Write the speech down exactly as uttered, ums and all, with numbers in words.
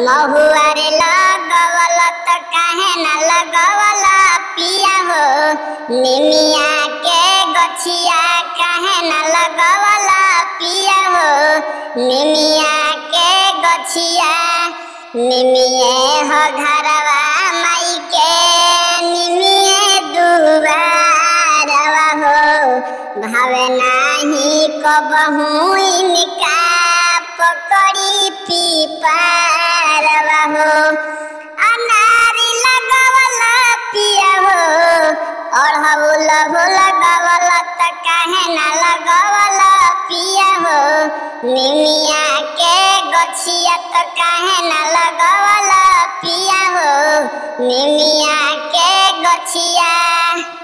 महुआ रे लगवल त काहे न लगवल पिया हो निमिया के गछिया काहे न लगवल पिया हो निमिया के गछिया निमिये हो घरवा माई के निमिये दुआरवा हो भावे नाही कबहू इनका पकड़ी पीपारवा हो अनारी लगवल पिया हो और हवुल हो लगवल त काहे न लगवल पिया हो निमिया के गछिया त काहे न लगवल पिया हो निमिया के गछिया।